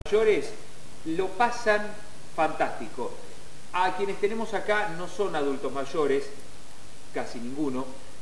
mayores lo pasan fantástico. A quienes tenemos acá no son adultos mayores, casi ninguno.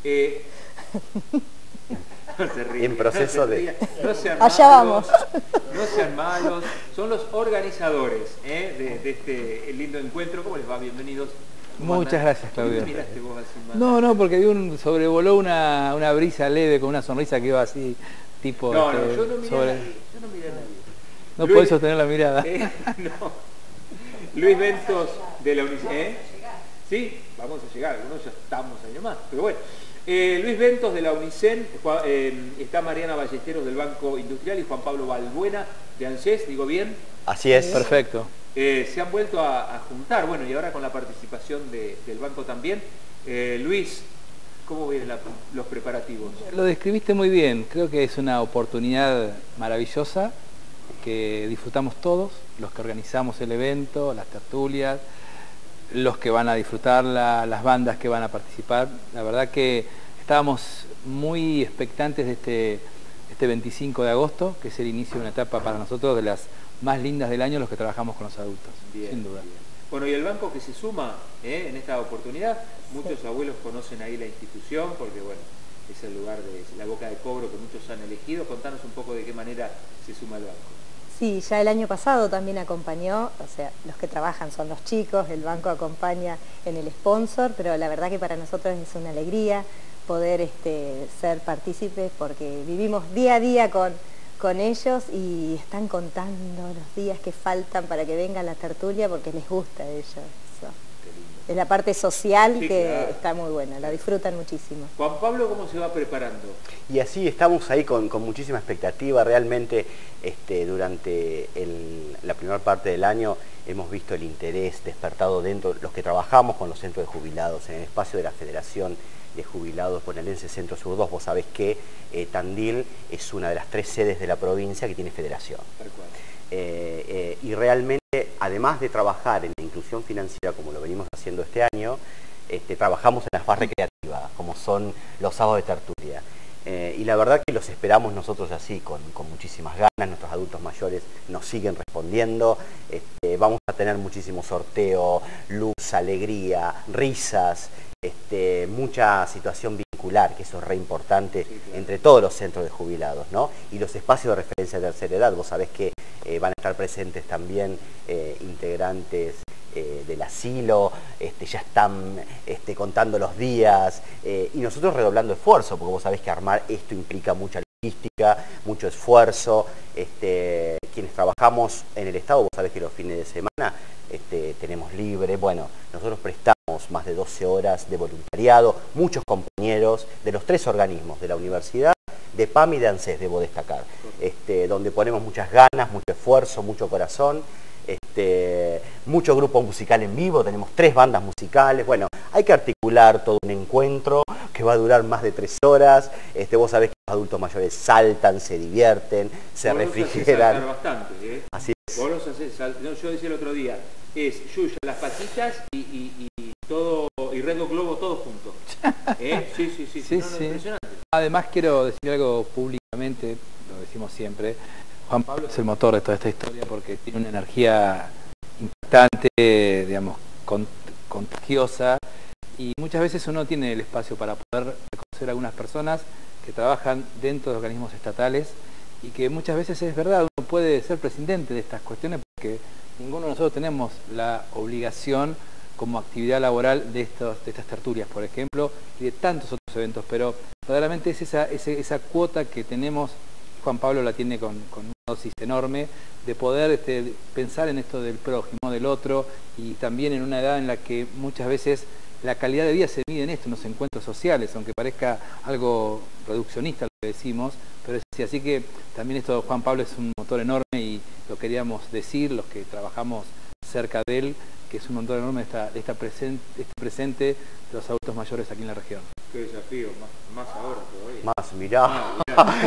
No se ríen, en proceso de... No sean allá malos, vamos. no sean malos. Son los organizadores de este lindo encuentro. ¿Cómo les va? Bienvenidos. Muchas gracias, Claudio. ¿Por qué miraste vos así mal? No, porque sobrevoló una brisa leve con una sonrisa que iba así, tipo... No, yo no miré a nadie. Yo no miré a nadie. No podés sostener la mirada. No. Luis Ventos de la UNICEN. Sí, vamos a llegar. Algunos ya estamos años más, pero bueno. Luis Ventos de la UNICEN, está Mariana Ballesteros del Banco Industrial y Juan Pablo Balbuena de ANSES, ¿digo bien? Así es. Perfecto. Se han vuelto a juntar, bueno, y ahora con la participación del banco también. Luis, ¿cómo vienen los preparativos? Lo describiste muy bien, creo que es una oportunidad maravillosa que disfrutamos todos, los que organizamos el evento, las tertulias, los que van a disfrutarla, las bandas que van a participar. La verdad que estábamos muy expectantes de este 25 de agosto, que es el inicio de una etapa para nosotros de las más lindas del año, los que trabajamos con los adultos, Bien, sin duda. Bien. Bueno, y el banco que se suma en esta oportunidad, muchos abuelos conocen ahí la institución, porque bueno, es el lugar de la boca de cobro que muchos han elegido. Contanos un poco de qué manera se suma el banco. Sí, ya el año pasado también acompañó, o sea, los que trabajan son los chicos, el banco acompaña en el sponsor, pero la verdad que para nosotros es una alegría poder ser partícipes porque vivimos día a día con ellos y están contando los días que faltan para que venga la tertulia porque les gusta a ellos eso. Es la parte social, sí, que claro, está muy buena, la disfrutan muchísimo. Juan Pablo, ¿cómo se va preparando? Y así estamos ahí con muchísima expectativa. Realmente durante la primera parte del año hemos visto el interés despertado dentro de los que trabajamos con los centros de jubilados, en el espacio de la Federación de Jubilados Bonaerense Centro Sur 2. Vos sabés que Tandil es una de las 3 sedes de la provincia que tiene federación. Tal cual. Y realmente, además de trabajar en la inclusión financiera como lo venimos haciendo este año, trabajamos en la fase recreativa, como son los sábados de tertulia. Y la verdad que los esperamos nosotros así, con muchísimas ganas. Nuestros adultos mayores nos siguen respondiendo. Vamos a tener muchísimo sorteo, luz, alegría, risas, mucha situación vincular, que eso es re importante, sí, claro, entre todos los centros de jubilados, ¿no? Y los espacios de referencia de tercera edad. Vos sabés que van a estar presentes también integrantes del asilo, ya están quantando los días, y nosotros redoblando esfuerzo, porque vos sabés que armar esto implica mucha logística, mucho esfuerzo. Quienes trabajamos en el Estado, vos sabés que los fines de semana tenemos libre. Bueno, nosotros prestamos más de 12 horas de voluntariado, muchos compañeros de los 3 organismos, de la universidad, de PAM y de ANSES, debo destacar, donde ponemos muchas ganas, mucho esfuerzo, mucho corazón. Mucho grupo musical en vivo, tenemos 3 bandas musicales. Bueno, hay que articular todo un encuentro que va a durar más de 3 horas. Vos sabés que los adultos mayores saltan, se divierten, se refrigeran. Bastante, Así es. Vos los haces saltar. No, yo decía el otro día, es Yuya, las patitas y todo, y Red Globo todos juntos. Sí. Sí. Impresionante. Además quiero decir algo públicamente, lo decimos siempre. Juan Pablo es el motor de toda esta historia porque tiene una energía impactante, digamos, contagiosa, y muchas veces uno tiene el espacio para poder reconocer a algunas personas que trabajan dentro de organismos estatales y que muchas veces es verdad, uno puede ser presidente de estas cuestiones porque ninguno de nosotros tenemos la obligación como actividad laboral de estas tertulias, por ejemplo, y de tantos otros eventos, pero verdaderamente es esa cuota que tenemos. Juan Pablo la tiene con una dosis enorme de poder pensar en esto del prójimo, del otro, y también en una edad en la que muchas veces la calidad de vida se mide en esto, en los encuentros sociales, aunque parezca algo reduccionista lo que decimos, pero es así. Así que también esto, Juan Pablo es un motor enorme y lo queríamos decir, los que trabajamos cerca de él, que es un motor enorme este presente de los adultos mayores aquí en la región. Qué desafío, más ahora todavía. Más, mirá.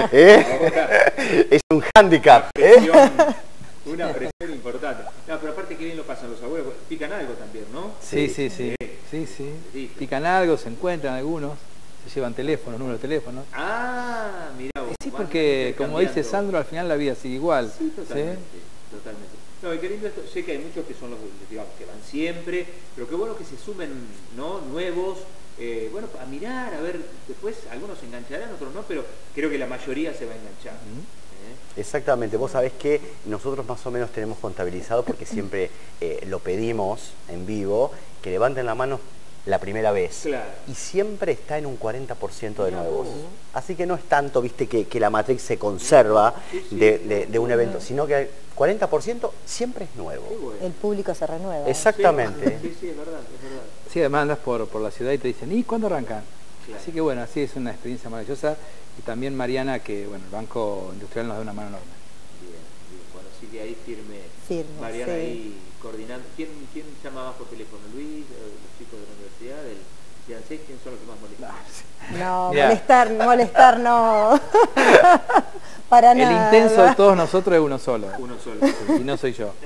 Es un hándicap. Una presión importante. No, pero aparte que bien lo pasan los abuelos, pican algo también, ¿no? Sí. Pican algo, se encuentran algunos, se llevan teléfonos, números de teléfono. Ah, mirá vos. Sí, porque como dice Sandro, al final la vida sigue igual. Sí, totalmente. No, y qué lindo esto, sé que hay muchos que son los, digamos, que van siempre, pero qué bueno que se sumen, ¿no?, nuevos, bueno, a mirar, a ver, después algunos se engancharán, otros no, pero creo que la mayoría se va a enganchar. Exactamente, vos sabés que nosotros más o menos tenemos contabilizado, porque siempre lo pedimos en vivo, que levanten la mano la primera vez. Claro. Y siempre está en un 40% de nuevos. Así que no es tanto, viste, que la matriz se conserva de un evento, sino que el 40% siempre es nuevo. Bueno. El público se renueva. Exactamente. Sí, es verdad, es verdad. Sí, además andas por la ciudad y te dicen, ¿y cuándo arrancan? Claro. Así que bueno, así es una experiencia maravillosa. Y también Mariana, que bueno, el Banco Industrial nos da una mano enorme. Bien, bien. Bueno, sigue ahí firme. Mariana sí. ahí coordinando. ¿Quién llamaba por teléfono? ¿Luis? ¿Los chicos de la universidad? ¿El Ciancés? ¿Quién son los que más molestan? No, Mirá. molestar no. Para nada. El intenso de todos nosotros es uno solo. Uno solo. Y no soy yo.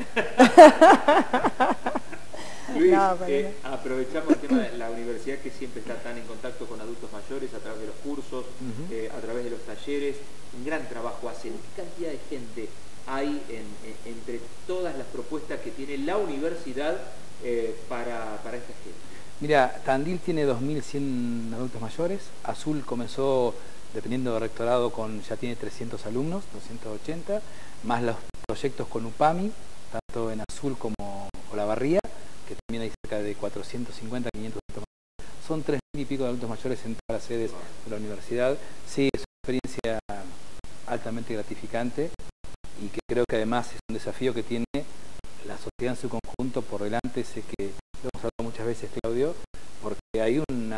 Luis, No, aprovechamos el tema de la universidad, que siempre está tan en contacto con adultos mayores a través de los cursos, a través de los talleres. Un gran trabajo hacen. ¿Qué cantidad de gente hay entre todas las propuestas que tiene la universidad para esta gente? Mira, Tandil tiene 2.100 adultos mayores. Azul comenzó, dependiendo del rectorado, ya tiene 300 alumnos, 280, más los proyectos con UPAMI, tanto en Azul como Olavarría, que también hay cerca de 450, 500 adultos mayores. Son 3.000 y pico de adultos mayores en todas las sedes de la universidad. Sí, es una experiencia altamente gratificante y que creo que además es un desafío que tiene la sociedad en su conjunto por delante. Sé que lo hemos hablado muchas veces, Claudio, porque hay una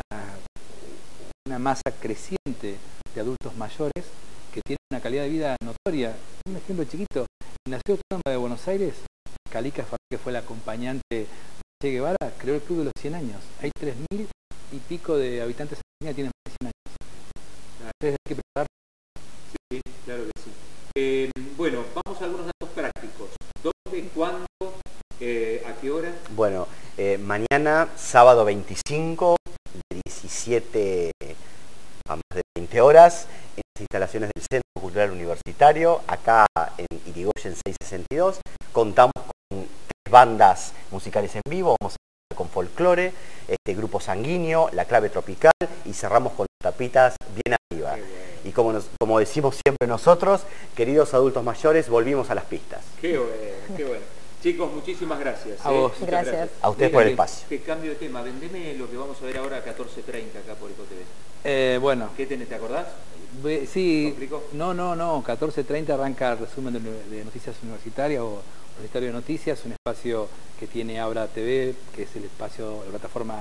masa creciente de adultos mayores que tienen una calidad de vida notoria. Un ejemplo chiquito, en la Ciudad Autónoma de Buenos Aires, Calica, que fue la acompañante de Che Guevara, creó el Club de los 100 años. Hay 3.000 y pico de habitantes en Argentina que tienen más de 100 años. Entonces hay que preparar. Sí, claro que sí. Bueno, vamos a algunos datos prácticos. ¿Dónde, cuándo, a qué hora? Bueno, mañana, sábado 25, de 17 a más de 20 horas, en las instalaciones del Centro Cultural Universitario, acá en Irigoyen 662. Contamos con 3 bandas musicales en vivo, vamos a empezar con folclore, Grupo Sanguíneo, La Clave Tropical, y cerramos con Tapitas bien arriba. Y como decimos siempre nosotros, queridos adultos mayores, volvimos a las pistas. Qué bueno, qué bueno. Chicos, muchísimas gracias. A vos. Gracias. A ustedes por el espacio. Te cambio de tema, vendeme lo que vamos a ver ahora a 14:30 acá por EcoTV. Bueno. ¿Qué tenés, te acordás? Sí, ¿Complicó? no, 14:30 arranca el resumen de Noticias Universitarias o Universitario de Noticias, un espacio que tiene Abra TV, que es el espacio, la plataforma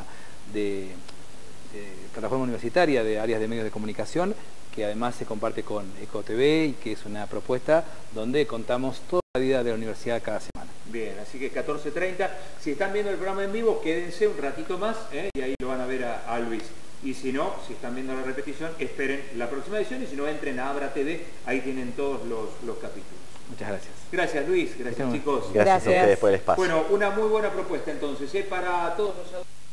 plataforma universitaria de áreas de medios de comunicación, que además se comparte con EcoTV y que es una propuesta donde contamos toda la vida de la universidad cada semana. Bien, así que 14:30. Si están viendo el programa en vivo, quédense un ratito más y ahí lo van a ver a Luis. Y si no, si están viendo la repetición, esperen la próxima edición, y si no, entren a Abra TV, ahí tienen todos los capítulos. Muchas gracias. Gracias, Luis. Gracias, chicos. Gracias a ustedes por el espacio. Bueno, una muy buena propuesta entonces para todos los adultos.